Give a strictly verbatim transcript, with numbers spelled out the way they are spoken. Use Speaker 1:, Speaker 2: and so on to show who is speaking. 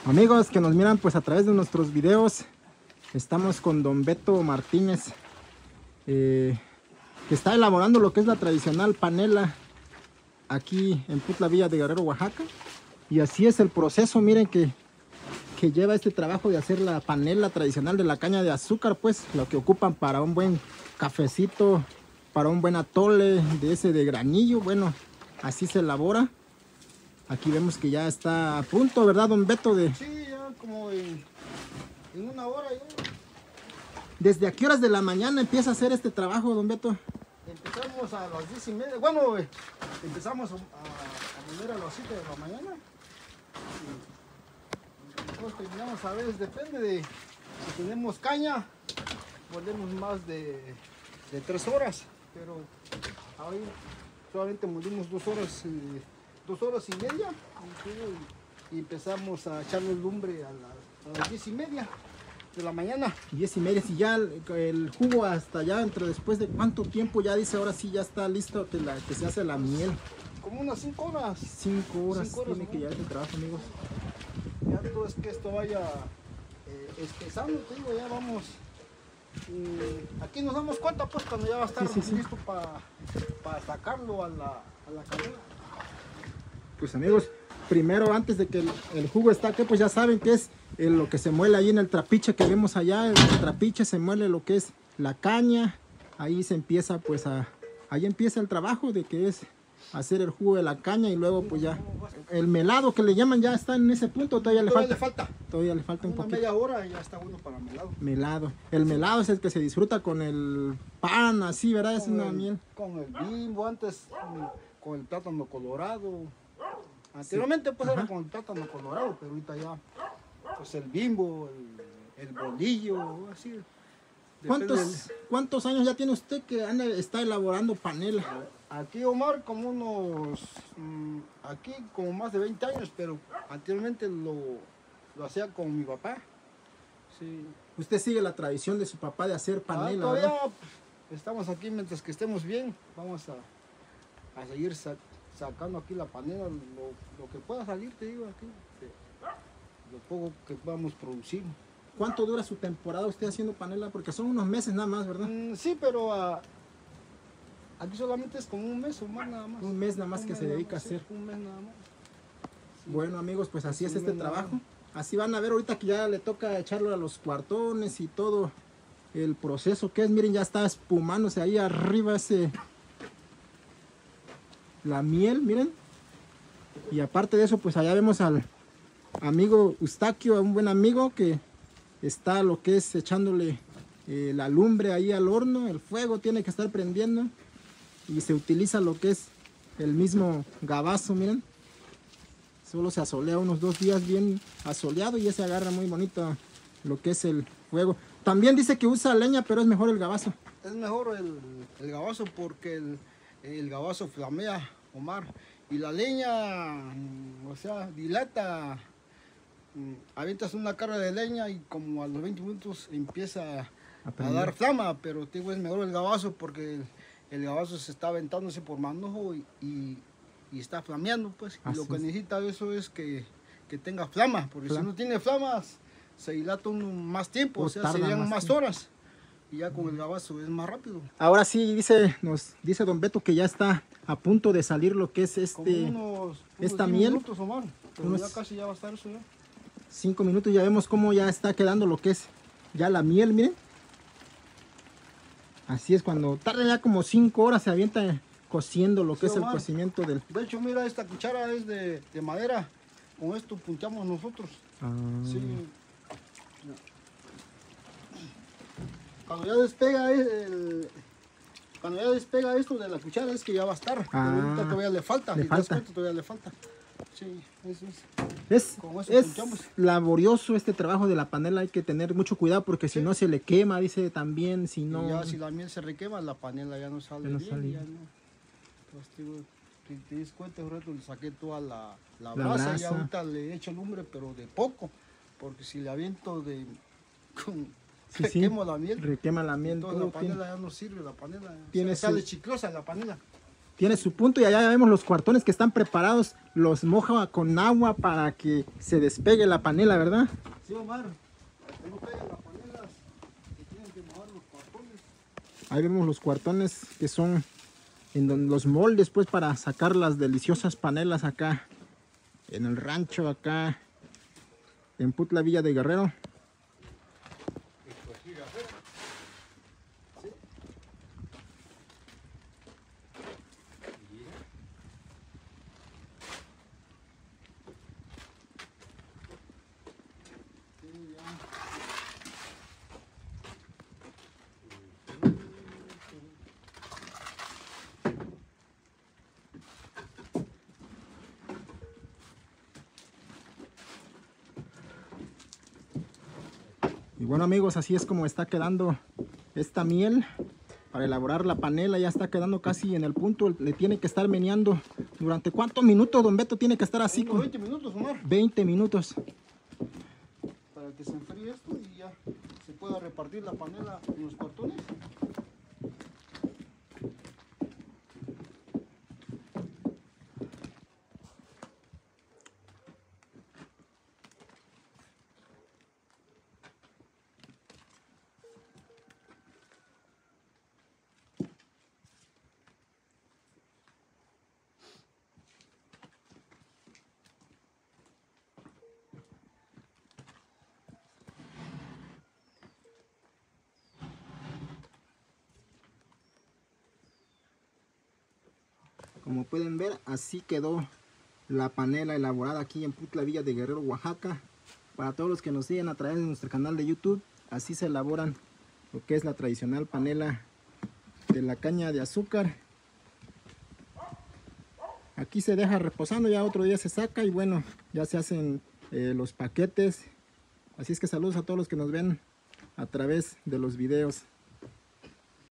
Speaker 1: Amigos que nos miran pues a través de nuestros videos, estamos con don Beto Martínez, eh, que está elaborando lo que es la tradicional panela aquí en Putla Villa de Guerrero, Oaxaca. Y así es el proceso, miren que, que lleva este trabajo de hacer la panela tradicional de la caña de azúcar, pues lo que ocupan para un buen cafecito, para un buen atole de ese de granillo. Bueno, así se elabora. Aquí vemos que ya está a punto, ¿verdad, don Beto? De...
Speaker 2: Sí, ya como en, en una hora ya.
Speaker 1: ¿Desde a qué horas de la mañana empieza a hacer este trabajo, don Beto?
Speaker 2: Empezamos a las diez y media. Bueno, eh, empezamos a, a, a moler a las siete de la mañana. Y después terminamos a veces, depende de si tenemos caña, molemos más de, de tres horas. Pero ahí solamente molimos dos horas. Eh, dos horas y media y, y empezamos a echarle lumbre a, la, a las diez y media de la mañana.
Speaker 1: Diez y media, si ya el, el jugo hasta allá, entre después de cuánto tiempo ya dice ahora sí ya está listo que, la, que se hace la miel.
Speaker 2: Como unas cinco horas.
Speaker 1: Cinco horas,
Speaker 2: cinco horas
Speaker 1: tiene ¿no? que llevar este trabajo, amigos.
Speaker 2: Ya todo es que esto vaya eh, espesando, te digo, ya vamos. Y aquí nos damos cuenta pues cuando ya va a estar sí, sí, listo sí. para pa sacarlo a la, a la canela.
Speaker 1: Pues amigos, primero antes de que el, el jugo está aquí, pues ya saben que es eh, lo que se muele ahí en el trapiche que vemos allá. En el trapiche se muele lo que es la caña. Ahí se empieza pues a, ahí empieza el trabajo de que es hacer el jugo de la caña y luego pues ya el melado que le llaman ya está en ese punto. Todavía le
Speaker 2: todavía
Speaker 1: falta.
Speaker 2: Le falta.
Speaker 1: Todavía le falta un
Speaker 2: Una
Speaker 1: poquito.
Speaker 2: media hora y ya está bueno para melado.
Speaker 1: Melado. El melado es el que se disfruta con el pan así, ¿verdad? Es una
Speaker 2: el,
Speaker 1: miel.
Speaker 2: Con el Bimbo, antes con el plátano colorado. Anteriormente sí. pues Ajá. era con el plátano colorado, pero ahorita ya pues el Bimbo, el, el bolillo, así.
Speaker 1: ¿Cuántos,
Speaker 2: del...
Speaker 1: ¿Cuántos años ya tiene usted que anda, está elaborando panela?
Speaker 2: Aquí, Omar, como unos, mmm, aquí como más de veinte años, pero anteriormente lo, lo hacía con mi papá. Sí.
Speaker 1: Usted sigue la tradición de su papá de hacer panela,
Speaker 2: ah, todavía
Speaker 1: ¿verdad?
Speaker 2: Estamos aquí mientras que estemos bien, vamos a, a seguir sacando. sacando aquí la panela, lo, lo que pueda salir, te digo aquí, lo poco que podamos producir.
Speaker 1: ¿Cuánto dura su temporada usted haciendo panela? Porque son unos meses nada más, ¿verdad?
Speaker 2: Mm, sí, pero uh, aquí solamente es como un mes o más nada más.
Speaker 1: Un mes nada más
Speaker 2: un
Speaker 1: que se dedica a hacer.
Speaker 2: Sí, un mes nada más. Sí.
Speaker 1: Bueno amigos, pues así es, es este trabajo. Así van a ver ahorita que ya le toca echarlo a los cuartones y todo el proceso que es. Miren, ya está espumándose ahí arriba ese... la miel, miren. Y aparte de eso, pues allá vemos al amigo Eustaquio, un buen amigo que está lo que es echándole eh, la lumbre ahí al horno. El fuego tiene que estar prendiendo y se utiliza lo que es el mismo gabazo, miren. Solo se asolea unos dos días bien asoleado y ya se agarra muy bonito lo que es el fuego. También dice que usa leña, pero es mejor el gabazo.
Speaker 2: Es mejor el, el gabazo porque el el gabazo flamea, Omar, y la leña, o sea, dilata. Avientas una carga de leña y como a los veinte minutos empieza a, a dar flama, pero te digo, es mejor el gabazo porque el, el gabazo se está aventándose por manojo y, y, y está flameando, pues. Y lo que necesita eso es que, que tenga flama, porque flama. Si no tiene flamas se dilata uno más tiempo, pues o sea, serían más, más horas. Y ya con el gabazo es más rápido.
Speaker 1: Ahora sí, dice, nos dice don Beto que ya está a punto de salir lo que es este,
Speaker 2: unos,
Speaker 1: esta
Speaker 2: unos
Speaker 1: miel.
Speaker 2: Minutos, Omar, pero
Speaker 1: unos
Speaker 2: ya casi ya va a estar eso ya.
Speaker 1: Cinco minutos, ya vemos cómo ya está quedando lo que es ya la miel, miren. Así es, cuando tarda ya como cinco horas se avienta cociendo lo que sí, es Omar, el cocimiento del...
Speaker 2: De hecho, mira, esta cuchara es de, de madera. Con esto punchamos nosotros. Ah. Sí. Cuando ya despega el, cuando ya despega esto de la cuchara es que ya va a estar. Ah, pero ahorita todavía le falta.
Speaker 1: Le
Speaker 2: si
Speaker 1: falta.
Speaker 2: Te das cuenta, todavía le falta. Sí, eso es.
Speaker 1: Es, es laborioso este trabajo de la panela, hay que tener mucho cuidado porque si sí. no se le quema, dice también, si no...
Speaker 2: Y ya si la miel se requema, la panela ya no sale ya no bien. Sale. Ya no. Entonces, digo, si te das cuenta, rato le saqué toda la, la, la brasa, brasa y ahorita le echo lumbre, pero de poco, porque si le aviento de... Con,
Speaker 1: sí,
Speaker 2: requemo
Speaker 1: sí.
Speaker 2: la miel.
Speaker 1: Requema la miel.
Speaker 2: Entonces la panela tiene, ya no sirve, la panela.
Speaker 1: Tiene
Speaker 2: o sea, sale chiclosa la panela.
Speaker 1: tiene su punto y allá ya vemos los cuartones que están preparados. Los moja con agua para que se despegue la panela, ¿verdad?
Speaker 2: Sí, Omar. Que no caigan las panelas, que tienen que mojar los cuartones.
Speaker 1: Ahí vemos los cuartones que son en donde los moldes pues para sacar las deliciosas panelas acá en el rancho acá en Putla, Villa de Guerrero. Y bueno amigos, así es como está quedando esta miel para elaborar la panela. Ya está quedando casi en el punto. Le tiene que estar meneando. ¿Durante cuántos minutos, don Beto, tiene que estar así?
Speaker 2: Unos veinte minutos, Omar.
Speaker 1: veinte minutos.
Speaker 2: Para que se enfríe esto y ya se pueda repartir la panela en los cuartones.
Speaker 1: Como pueden ver, así quedó la panela elaborada aquí en Putla, Villa de Guerrero, Oaxaca. Para todos los que nos siguen a través de nuestro canal de YouTube, así se elaboran lo que es la tradicional panela de la caña de azúcar. Aquí se deja reposando, ya otro día se saca y bueno, ya se hacen eh, los paquetes. Así es que saludos a todos los que nos ven a través de los videos.